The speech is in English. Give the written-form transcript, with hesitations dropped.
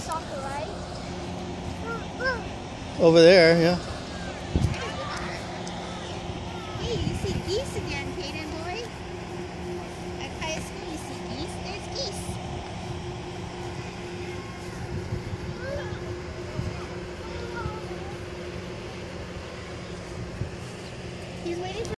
soccer, right? Over there, yeah. Hey, you see geese again, Caden boy? At high school, you see geese. There's geese. He's waiting for